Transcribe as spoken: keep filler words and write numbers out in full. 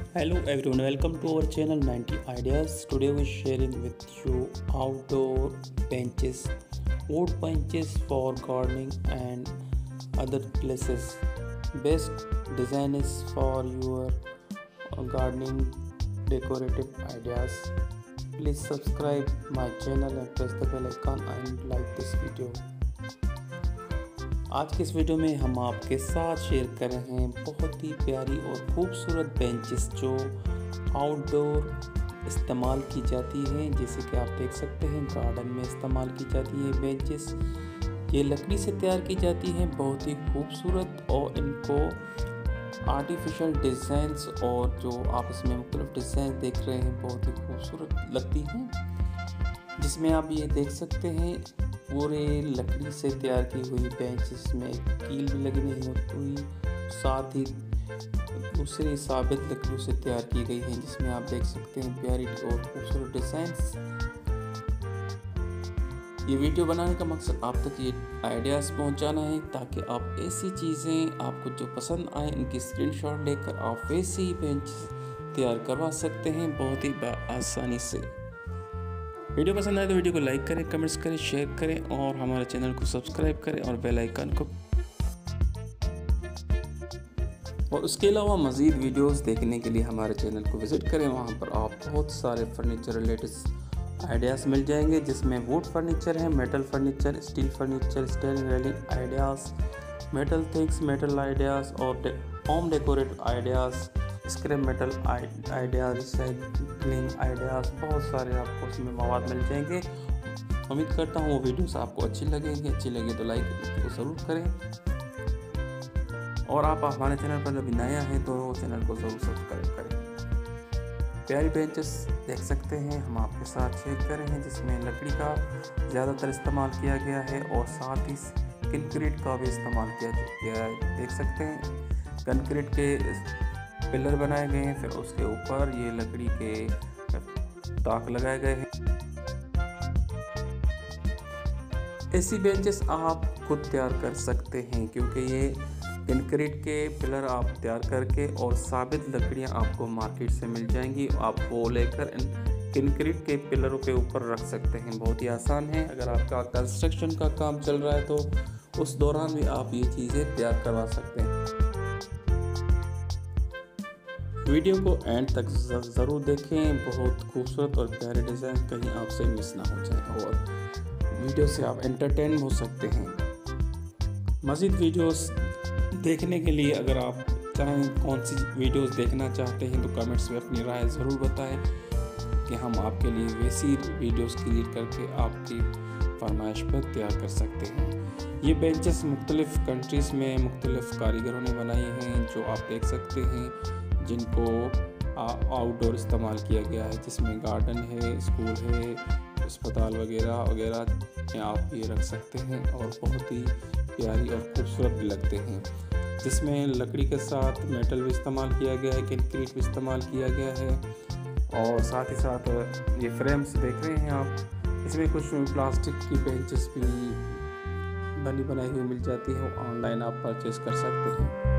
Hello everyone, welcome to our channel ninety Ideas. Today we're sharing with you outdoor benches, wood benches for gardening and other places. Best design is for your gardening decorative ideas. Please subscribe my channel and press the bell icon and like this video. आज के इस video में हम आपके साथ share कर रहे हैं बहुत ही प्यारी और खूबसूरत बेंचेस जो आउटडोर इस्तेमाल की जाती हैं। जैसे कि आप देख सकते हैं गार्डन में इस्तेमाल की जाती है बेंचेस। ये लकड़ी से तैयार की जाती हैं, बहुत ही खूबसूरत, और इनको आर्टिफिशियल डिज़ाइंस और जो आप इसमें मुख्तलिफ डिज़ाइन देख रहे हैं बहुत ही खूबसूरत लगती हैं। जिसमें आप ये देख सकते हैं पूरे लकड़ी से तैयार की हुई बेंच, जिसमें कील भी लगी नहीं होती हुई, साथ ही दूसरी साबित लकड़ियों से तैयार की गई है, जिसमें आप देख सकते हैं प्यारी और खूबसूरत डिज़ाइंस। ये वीडियो बनाने का मकसद आप तक ये आइडियाज़ पहुंचाना है ताकि आप ऐसी चीज़ें आपको जो पसंद आए उनकी स्क्रीनशॉट लेकर आप वैसे ही बेंच तैयार करवा सकते हैं बहुत ही आसानी से। वीडियो पसंद आए तो वीडियो को लाइक करें, कमेंट्स करें, शेयर करें और हमारे चैनल को सब्सक्राइब करें और बेल आइकन को। और उसके अलावा मज़ीद वीडियोस देखने के लिए हमारे चैनल को विज़िट करें। वहां पर आप बहुत सारे फर्नीचर रिलेटेड आइडियाज़ मिल जाएंगे, जिसमें वुड फर्नीचर है, metal furniture, steel furniture, steering railing ideas, metal things, metal ideas और home decorate ideas, scrap metal ideas, recycling ideas, बहुत सारे आपको उसमें मवाद मिल जाएंगे। उम्मीद करता हूँ वो वीडियोस आपको अच्छी लगेंगी। अच्छी लगे तो लाइक को ज़रूर करें, और आप हमारे चैनल पर अभी नया हैं तो चैनल को ज़रूर सब्सक्राइब करें। प्यारी बेंचेस देख सकते हैं हम आपके साथ शेयर कर रहे हैं, जिसमें लकड़ी का ज़्यादातर इस्तेमाल किया गया है और साथ ही कंक्रीट का भी इस्तेमाल किया गया है। देख सकते हैं कंक्रीट के पिलर बनाए गए हैं, फिर उसके ऊपर ये लकड़ी के ताक लगाए गए हैं। ऐसी बेंचेस आप खुद तैयार कर सकते हैं, क्योंकि ये कंक्रीट के पिलर आप तैयार करके और साबित लकड़ियां आपको मार्केट से मिल जाएंगी, आप वो लेकर इन कंक्रीट के पिलरों के ऊपर रख सकते हैं। बहुत ही आसान है। अगर आपका कंस्ट्रक्शन का काम चल रहा है तो उस दौरान भी आप ये चीज़ें तैयार करवा सकते हैं। वीडियो को एंड तक ज़रूर देखें, बहुत खूबसूरत और प्यारे डिज़ाइन कहीं आपसे मिस ना हो जाए और वीडियो से आप एंटरटेन हो सकते हैं। मज़ीद वीडियोस देखने के लिए अगर आप चाहें कौन सी वीडियोस देखना चाहते हैं तो कमेंट्स में अपनी राय ज़रूर बताएं कि हम आपके लिए वैसी वीडियोस क्रिएट करके आपकी फरमाइश पर तैयार कर सकते हैं। ये बेंचेस मुख्तलिफ़ कंट्रीज़ में मुख्तलिफ़ कारीगरों ने बनाई हैं, जो आप देख सकते हैं, जिनको आउटडोर इस्तेमाल किया गया है, जिसमें गार्डन है, स्कूल है, अस्पताल वगैरह वगैरह में आप ये रख सकते हैं और बहुत ही प्यारी और खूबसूरत भी लगते हैं। जिसमें लकड़ी के साथ मेटल भी इस्तेमाल किया गया है, कंक्रीट भी इस्तेमाल किया गया है, और साथ ही साथ ये फ्रेम्स देख रहे हैं आप, इसमें कुछ प्लास्टिक की बेंचेस भी बनी बनाई हुई मिल जाती है, ऑनलाइन आप परचेज़ कर सकते हैं।